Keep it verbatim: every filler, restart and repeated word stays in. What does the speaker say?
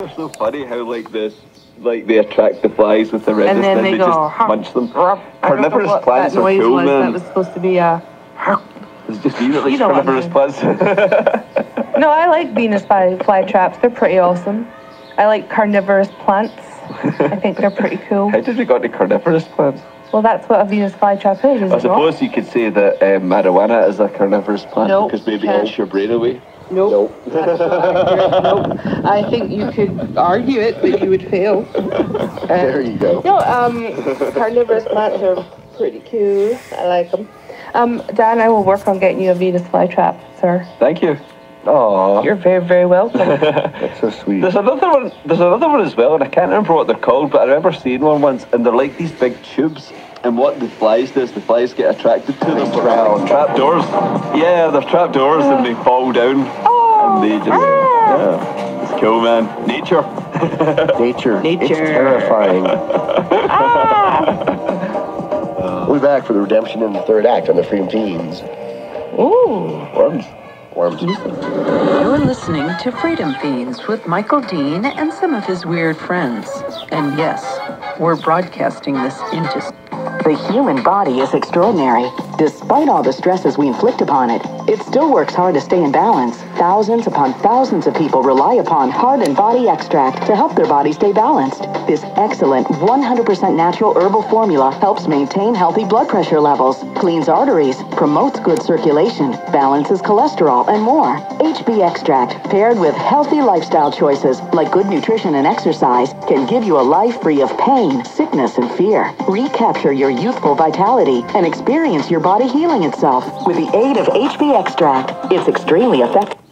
they're so funny how like this, like they attract the flies with the redness, and then then they, they go, just "Huh." munch them. Ruff. I don't know Carnivorous what plants that are noise cool, was. man. That was supposed to be a. It's just you that likes You know what I carnivorous mean. plants. No, I like Venus fly, fly traps. They're pretty awesome. I like carnivorous plants. I think they're pretty cool. How did we got to carnivorous plants? Well, that's what a Venus flytrap is, is I it suppose not? you could say that uh, marijuana is a carnivorous plant Nope, because maybe it can't. eats your brain away. Nope. Nope. That's not accurate. Nope. I think you could argue it, but you would fail. Uh, There you go. No, um, carnivorous plants are pretty cool. I like them. Um, Dan, I will work on getting you a Venus flytrap, sir. Thank you. Oh, You're very, very welcome. That's so sweet. There's another one. There's another one as well, and I can't remember what they're called, but I remember seeing one once, and they're like these big tubes. And what the flies do is the flies get attracted to them. Trap. Trap doors. Yeah, they're trap doors, and they fall down, Oh, and they just. Yeah, it's cool, man. Nature. Nature. Nature. It's terrifying. We'll be back for the redemption in the third act on the Feens. Ooh. Worms. Worms. You're listening to Freedom Feens with Michael Dean and some of his weird friends. And yes, we're broadcasting this into... The human body is extraordinary. Despite all the stresses we inflict upon it, it still works hard to stay in balance. Thousands upon thousands of people rely upon Heart and Body Extract to help their body stay balanced. This excellent one hundred percent natural herbal formula helps maintain healthy blood pressure levels, cleans arteries, promotes good circulation, balances cholesterol, and more. H B Extract, paired with healthy lifestyle choices like good nutrition and exercise, can give you a life free of pain, sickness, and fear. Recapture your youthful vitality and experience your body healing itself with the aid of H B Extract. It's extremely effective.